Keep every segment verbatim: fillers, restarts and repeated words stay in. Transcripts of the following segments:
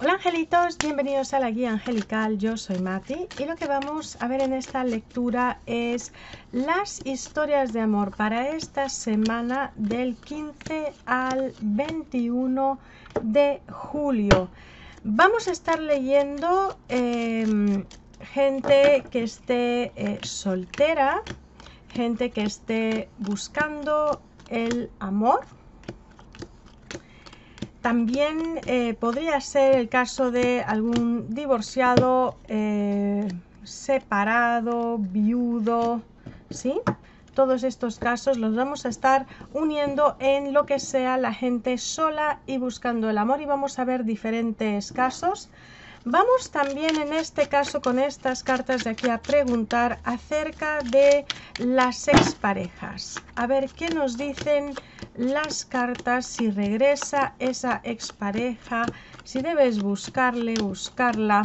Hola angelitos, bienvenidos a la guía angelical, yo soy Mati y lo que vamos a ver en esta lectura es las historias de amor para esta semana del quince al veintiuno de julio. Vamos a estar leyendo eh, gente que esté eh, soltera, gente que esté buscando el amor. También eh, podría ser el caso de algún divorciado, eh, separado, viudo, ¿sí? Todos estos casos los vamos a estar uniendo en lo que sea la gente sola y buscando el amor, y vamos a ver diferentes casos. Vamos también en este caso con estas cartas de aquí a preguntar acerca de las exparejas. A ver qué nos dicen las cartas, si regresa esa expareja, si debes buscarle, buscarla,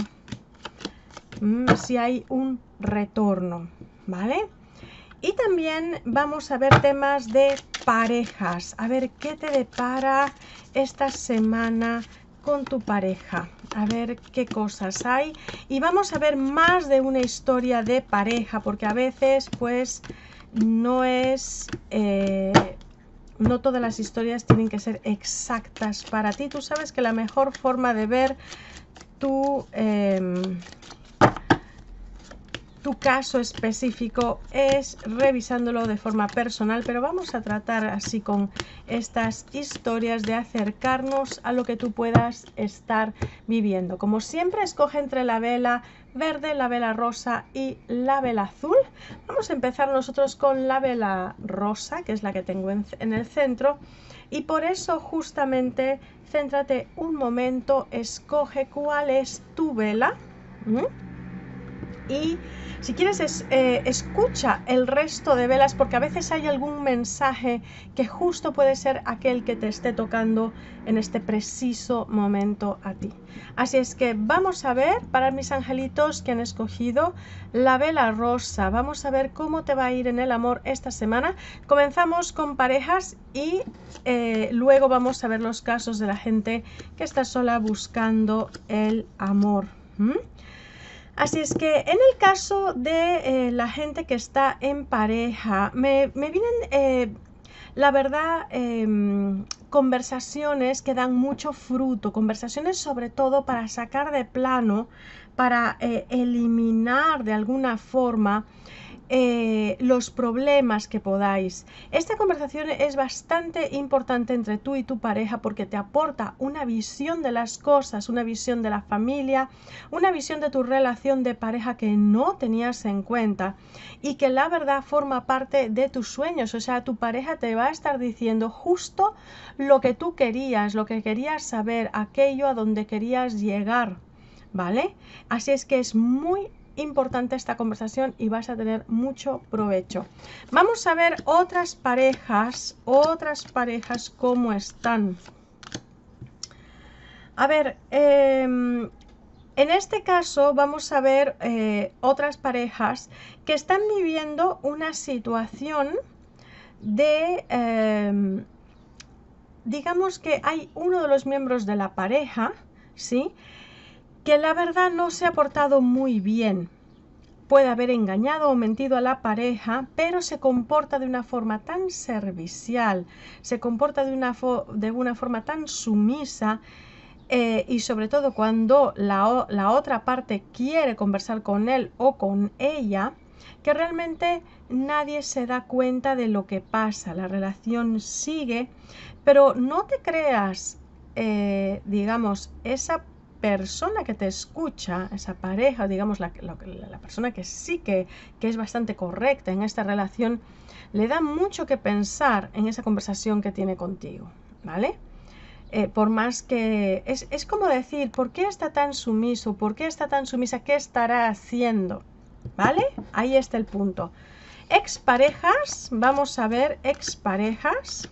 si hay un retorno, ¿vale? Y también vamos a ver temas de parejas, a ver qué te depara esta semana con tu pareja, a ver qué cosas hay, y vamos a ver más de una historia de pareja, porque a veces pues no es eh, no todas las historias tienen que ser exactas para ti. Tú sabes que la mejor forma de ver tu eh, tu caso específico es revisándolo de forma personal, pero vamos a tratar así con estas historias de acercarnos a lo que tú puedas estar viviendo. Como siempre, escoge entre la vela verde, la vela rosa y la vela azul. Vamos a empezar nosotros con la vela rosa, que es la que tengo en, en el centro, y por eso justamente céntrate un momento, escoge cuál es tu vela. ¿Mm? Y si quieres es, eh, escucha el resto de velas, porque a veces hay algún mensaje que justo puede ser aquel que te esté tocando en este preciso momento a ti. Así es que vamos a ver, para mis angelitos que han escogido la vela rosa, vamos a ver cómo te va a ir en el amor esta semana. Comenzamos con parejas y eh, luego vamos a ver los casos de la gente que está sola buscando el amor. ¿Mm? Así es que en el caso de eh, la gente que está en pareja, me, me vienen, eh, la verdad, eh, conversaciones que dan mucho fruto, conversaciones sobre todo para sacar de plano, para eh, eliminar de alguna forma Eh, los problemas que podáis. Esta conversación es bastante importante entre tú y tu pareja porque te aporta una visión de las cosas, una visión de la familia, una visión de tu relación de pareja que no tenías en cuenta y que la verdad forma parte de tus sueños. O sea, tu pareja te va a estar diciendo justo lo que tú querías, lo que querías saber, aquello a donde querías llegar, ¿vale? Así es que es muy importante esta conversación y vas a tener mucho provecho. Vamos a ver otras parejas, otras parejas cómo están. A ver, eh, en este caso vamos a ver eh, otras parejas que están viviendo una situación de, eh, digamos que hay uno de los miembros de la pareja, ¿sí?, que la verdad no se ha portado muy bien. Puede haber engañado o mentido a la pareja, pero se comporta de una forma tan servicial, se comporta de una, de una forma tan sumisa, eh, y sobre todo cuando la, la otra parte quiere conversar con él o con ella, que realmente nadie se da cuenta de lo que pasa. La relación sigue, pero no te creas, eh, digamos, esa persona que te escucha, esa pareja, digamos la, la, la persona que sí que, que es bastante correcta en esta relación, le da mucho que pensar en esa conversación que tiene contigo, ¿vale? Eh, por más que es, es como decir, ¿por qué está tan sumiso? ¿Por qué está tan sumisa? ¿Qué estará haciendo? ¿Vale? Ahí está el punto. Exparejas, vamos a ver exparejas.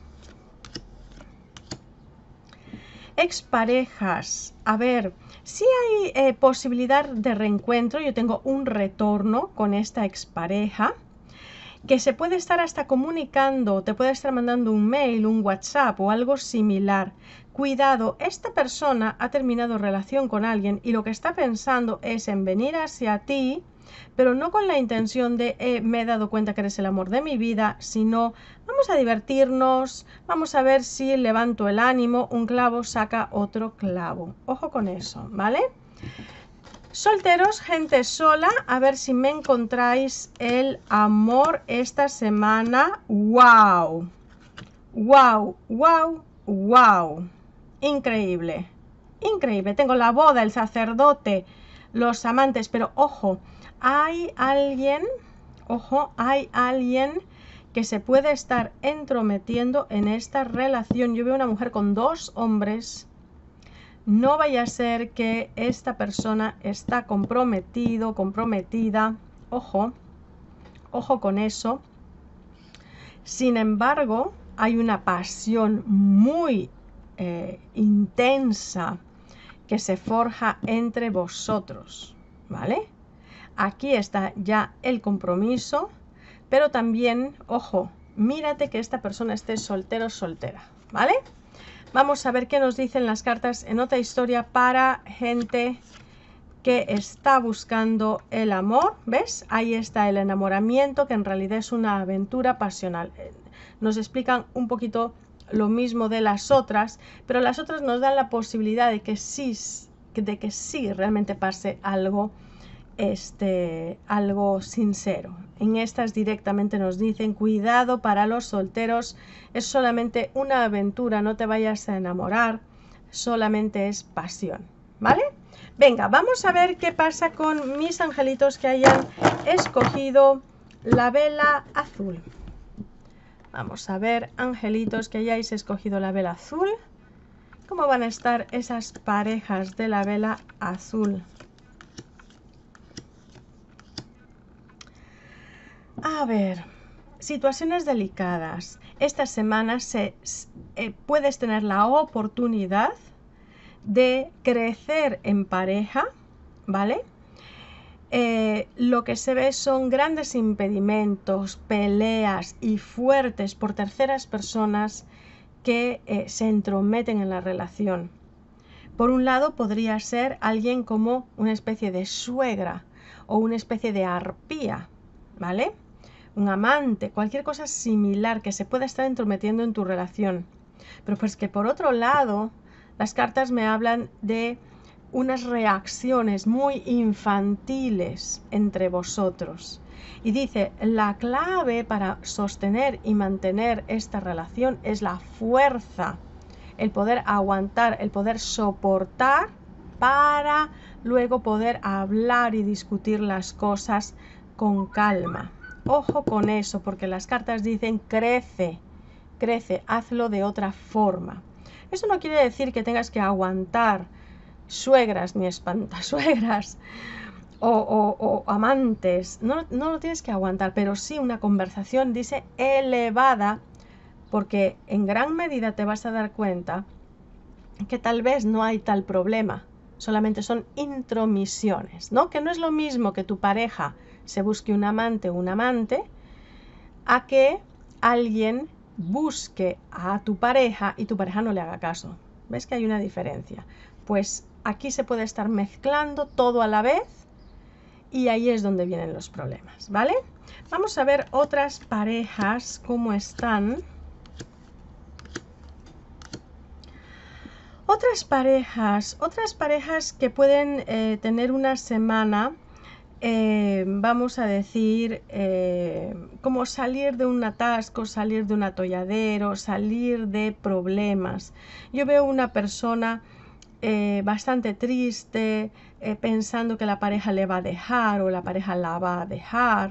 Exparejas, a ver, si hay eh, posibilidad de reencuentro. Yo tengo un retorno con esta expareja que se puede estar hasta comunicando, te puede estar mandando un mail, un WhatsApp o algo similar, Cuidado, esta persona ha terminado relación con alguien y lo que está pensando es en venir hacia ti, pero no con la intención de eh, me he dado cuenta que eres el amor de mi vida, sino vamos a divertirnos, vamos a ver si levanto el ánimo, un clavo saca otro clavo. Ojo con eso, ¿vale? Solteros, gente sola, a ver si me encontráis el amor esta semana. ¡Wow! ¡Wow! ¡Wow! ¡Wow! Increíble, increíble. Tengo la boda, el sacerdote, los amantes, pero ojo, hay alguien, ojo, hay alguien que se puede estar entrometiendo en esta relación. Yo veo una mujer con dos hombres. No vaya a ser que esta persona está comprometido, comprometida. Ojo, ojo con eso. Sin embargo, hay una pasión muy eh, intensa que se forja entre vosotros, ¿vale? Aquí está ya el compromiso, pero también, ojo, mírate que esta persona esté soltero o soltera, ¿vale? Vamos a ver qué nos dicen las cartas en otra historia para gente que está buscando el amor. ¿Ves? Ahí está el enamoramiento, que en realidad es una aventura pasional. Nos explican un poquito lo mismo de las otras, pero las otras nos dan la posibilidad de que sí, de que sí realmente pase algo, este, algo sincero. En estas directamente nos dicen, cuidado para los solteros, es solamente una aventura, no te vayas a enamorar, solamente es pasión, ¿vale? Venga, vamos a ver qué pasa con mis angelitos que hayan escogido la vela azul. Vamos a ver, angelitos que hayáis escogido la vela azul, ¿cómo van a estar esas parejas de la vela azul? A ver, situaciones delicadas. Esta semana se, eh, puedes tener la oportunidad de crecer en pareja, ¿vale? Eh, lo que se ve son grandes impedimentos, peleas y fuertes por terceras personas que eh, se entrometen en la relación. Por un lado podría ser alguien como una especie de suegra o una especie de arpía, ¿vale? Un amante, cualquier cosa similar que se pueda estar entrometiendo en tu relación. Pero pues que por otro lado, las cartas me hablan de unas reacciones muy infantiles entre vosotros. Y dice, la clave para sostener y mantener esta relación es la fuerza, el poder aguantar, el poder soportar para luego poder hablar y discutir las cosas con calma. Ojo con eso, porque las cartas dicen crece, crece, hazlo de otra forma. Eso no quiere decir que tengas que aguantar suegras ni espantasuegras o, o, o amantes, no, no lo tienes que aguantar, pero sí una conversación, dice, elevada, porque en gran medida te vas a dar cuenta que tal vez no hay tal problema, solamente son intromisiones, ¿no? Que no es lo mismo que tu pareja se busque un amante o un amante a que alguien busque a tu pareja y tu pareja no le haga caso. ¿Ves que hay una diferencia? Pues aquí se puede estar mezclando todo a la vez y ahí es donde vienen los problemas, ¿vale? Vamos a ver otras parejas cómo están. Otras parejas, otras parejas que pueden eh, tener una semana, eh, vamos a decir, eh, como salir de un atasco, salir de un atolladero, salir de problemas. Yo veo una persona eh, bastante triste, eh, pensando que la pareja le va a dejar o la pareja la va a dejar,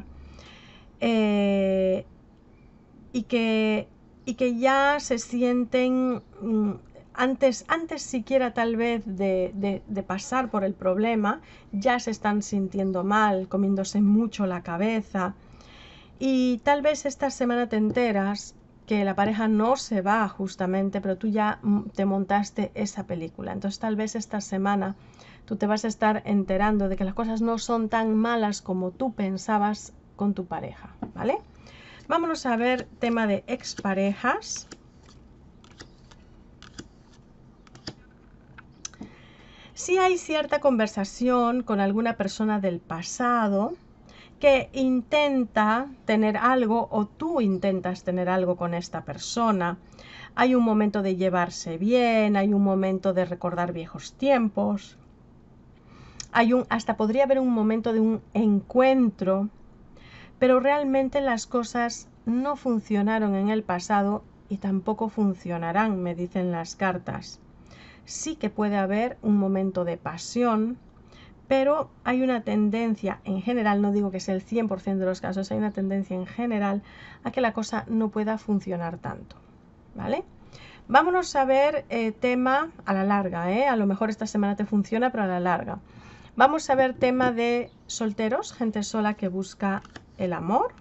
eh, y, que, y que ya se sienten... Mm, Antes, antes siquiera tal vez de, de, de pasar por el problema, ya se están sintiendo mal, comiéndose mucho la cabeza. Y tal vez esta semana te enteras que la pareja no se va justamente, pero tú ya te montaste esa película. Entonces tal vez esta semana tú te vas a estar enterando de que las cosas no son tan malas como tú pensabas con tu pareja, ¿vale? Vámonos a ver tema de exparejas. Si hay cierta conversación con alguna persona del pasado que intenta tener algo o tú intentas tener algo con esta persona. Hay un momento de llevarse bien, hay un momento de recordar viejos tiempos. Hay un, hasta podría haber un momento de un encuentro, pero realmente las cosas no funcionaron en el pasado y tampoco funcionarán, me dicen las cartas. Sí que puede haber un momento de pasión, pero hay una tendencia en general, no digo que sea el cien por ciento de los casos, hay una tendencia en general a que la cosa no pueda funcionar tanto, ¿vale? Vámonos a ver eh, tema a la larga, ¿eh? A lo mejor esta semana te funciona, pero a la larga. Vamos a ver tema de solteros, gente sola que busca el amor.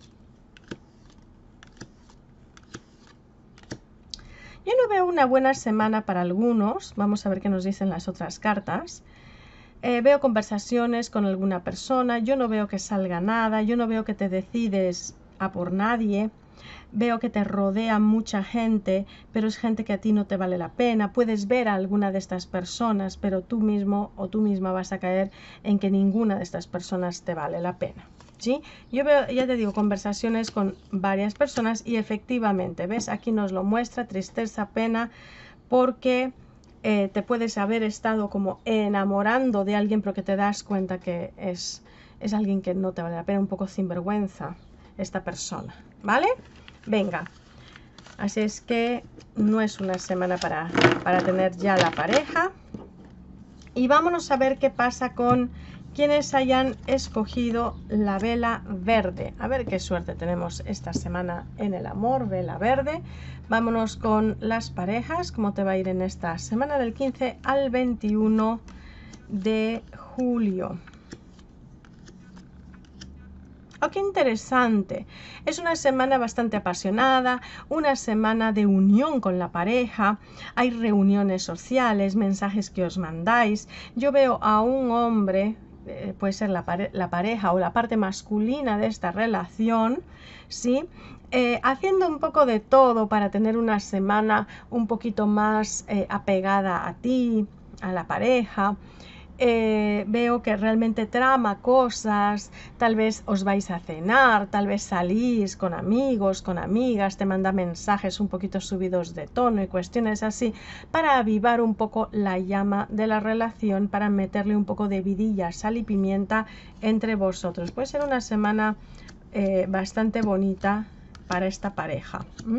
Yo no veo una buena semana para algunos. Vamos a ver qué nos dicen las otras cartas. Eh, veo conversaciones con alguna persona. Yo no veo que salga nada. Yo no veo que te decides a por nadie. Veo que te rodea mucha gente, pero es gente que a ti no te vale la pena. Puedes ver a alguna de estas personas, pero tú mismo o tú misma vas a caer en que ninguna de estas personas te vale la pena. ¿Sí? Yo veo, ya te digo, conversaciones con varias personas y efectivamente, ¿ves? Aquí nos lo muestra, tristeza, pena, porque eh, te puedes haber estado como enamorando de alguien, pero que te das cuenta que es, es alguien que no te vale la pena, un poco sinvergüenza esta persona, ¿vale? Venga, así es que no es una semana para, para tener ya la pareja. Y vámonos a ver qué pasa con quienes hayan escogido la vela verde. A ver qué suerte tenemos esta semana en el amor, vela verde. Vámonos con las parejas, cómo te va a ir en esta semana del quince al veintiuno de julio. Oh, qué interesante. Es una semana bastante apasionada, una semana de unión con la pareja. Hay reuniones sociales, mensajes que os mandáis. Yo veo a un hombre, eh, puede ser la, pare la pareja o la parte masculina de esta relación, ¿sí? Eh, haciendo un poco de todo para tener una semana un poquito más eh, apegada a ti, a la pareja. Eh, veo que realmente trama cosas, tal vez os vais a cenar, tal vez salís con amigos, con amigas, te manda mensajes un poquito subidos de tono y cuestiones así, para avivar un poco la llama de la relación, para meterle un poco de vidilla, sal y pimienta entre vosotros. Puede ser una semana eh, bastante bonita para esta pareja. ¿Mm?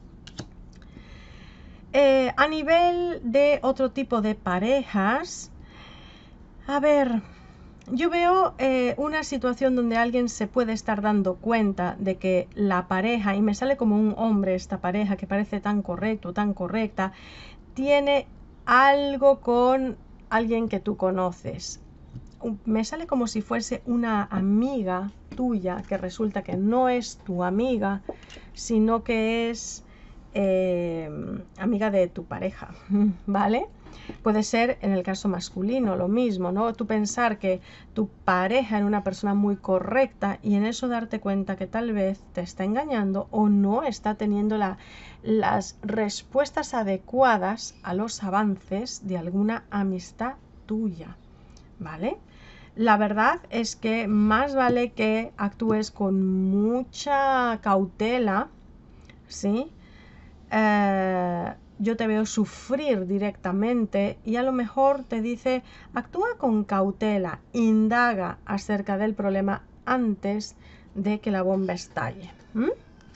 Eh, a nivel de otro tipo de parejas, a ver, yo veo eh, una situación donde alguien se puede estar dando cuenta de que la pareja, y me sale como un hombre esta pareja que parece tan correcto, tan correcta, tiene algo con alguien que tú conoces. Me sale como si fuese una amiga tuya, que resulta que no es tu amiga, sino que es eh, amiga de tu pareja, ¿vale? Puede ser en el caso masculino lo mismo, ¿no? Tú pensar que tu pareja era una persona muy correcta y en eso darte cuenta que tal vez te está engañando o no está teniendo la, las respuestas adecuadas a los avances de alguna amistad tuya, ¿vale? La verdad es que más vale que actúes con mucha cautela, ¿sí? Eh, yo te veo sufrir directamente y a lo mejor te dice, actúa con cautela, indaga acerca del problema antes de que la bomba estalle. ¿Mm?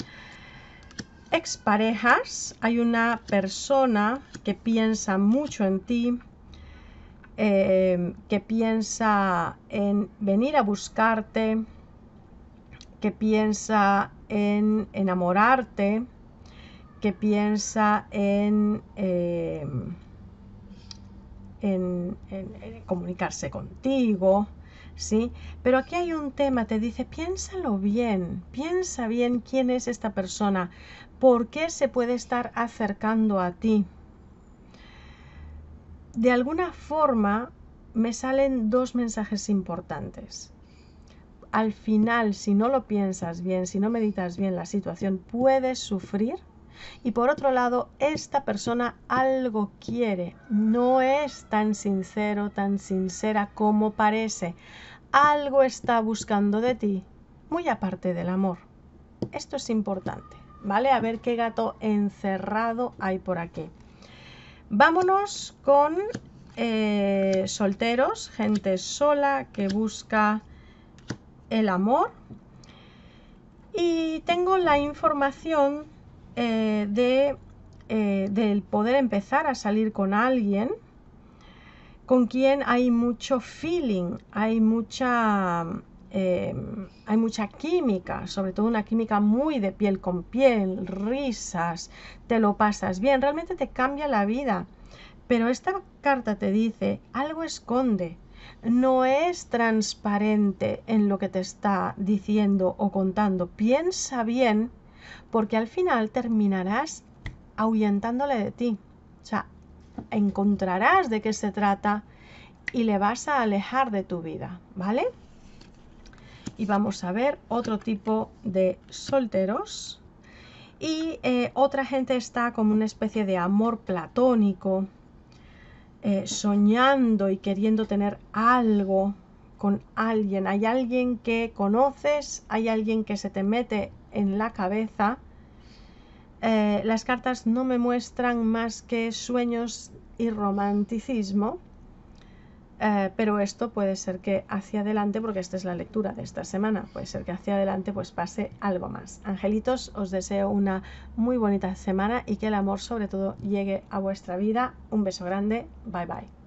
Exparejas, hay una persona que piensa mucho en ti, eh, que piensa en venir a buscarte, que piensa en enamorarte, que piensa en, eh, en, en, en comunicarse contigo, ¿sí? Pero aquí hay un tema, te dice, piénsalo bien, piensa bien quién es esta persona, por qué se puede estar acercando a ti. De alguna forma me salen dos mensajes importantes. Al final, si no lo piensas bien, si no meditas bien la situación, puedes sufrir, Y por otro lado, esta persona algo quiere, no es tan sincero, tan sincera como parece. Algo está buscando de ti, muy aparte del amor. Esto es importante, ¿vale? A ver qué gato encerrado hay por aquí. Vámonos con eh, solteros, gente sola que busca el amor. Y tengo la información eh, de, eh, del poder empezar a salir con alguien con quien hay mucho feeling, hay mucha, eh, hay mucha química, sobre todo una química muy de piel con piel, risas, te lo pasas bien, realmente te cambia la vida. Pero esta carta te dice, algo esconde, no es transparente en lo que te está diciendo o contando. Piensa bien, porque al final terminarás ahuyentándole de ti. O sea, encontrarás de qué se trata y le vas a alejar de tu vida, ¿vale? Y vamos a ver otro tipo de solteros. Y eh, otra gente está como una especie de amor platónico, eh, soñando y queriendo tener algo con alguien. Hay alguien que conoces, hay alguien que se te mete en la cabeza. Eh, las cartas no me muestran más que sueños y romanticismo, eh, pero esto puede ser que hacia adelante, porque esta es la lectura de esta semana, puede ser que hacia adelante pues pase algo más. Angelitos, os deseo una muy bonita semana y que el amor sobre todo llegue a vuestra vida. Un beso grande, bye bye.